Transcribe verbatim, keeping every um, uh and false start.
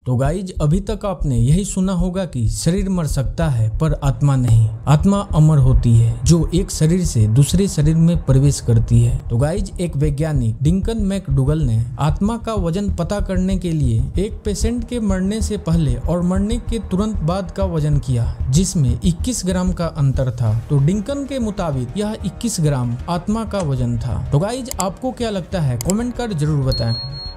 तो गाइज अभी तक आपने यही सुना होगा कि शरीर मर सकता है पर आत्मा नहीं, आत्मा अमर होती है जो एक शरीर से दूसरे शरीर में प्रवेश करती है। तो गाइज एक वैज्ञानिक डिंकन मैकडूगल ने आत्मा का वजन पता करने के लिए एक पेशेंट के मरने से पहले और मरने के तुरंत बाद का वजन किया, जिसमें इक्कीस ग्राम का अंतर था। तो डिंकन के मुताबिक यह इक्कीस ग्राम आत्मा का वजन था। तो गाइज आपको क्या लगता है, कमेंट कर जरूर बताएं।